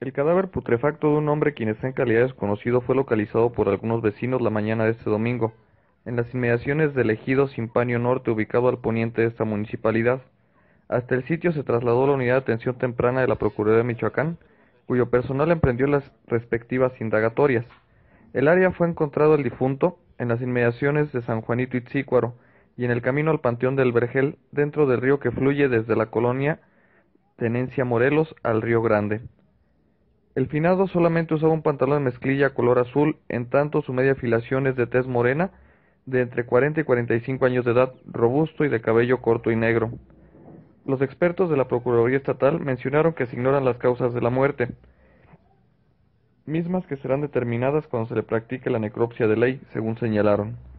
El cadáver putrefacto de un hombre quien está en calidad de desconocido fue localizado por algunos vecinos la mañana de este domingo, en las inmediaciones del ejido Simpanio Norte ubicado al poniente de esta municipalidad. Hasta el sitio se trasladó la unidad de atención temprana de la Procuraduría de Michoacán, cuyo personal emprendió las respectivas indagatorias. El área fue encontrado el difunto en las inmediaciones de San Juanito Itzícuaro y en el camino al Panteón del Vergel, dentro del río que fluye desde la colonia Tenencia Morelos al Río Grande. El finado solamente usaba un pantalón de mezclilla color azul, en tanto su media filación es de tez morena, de entre 40 y 45 años de edad, robusto y de cabello corto y negro. Los expertos de la Procuraduría Estatal mencionaron que se ignoran las causas de la muerte, mismas que serán determinadas cuando se le practique la necropsia de ley, según señalaron.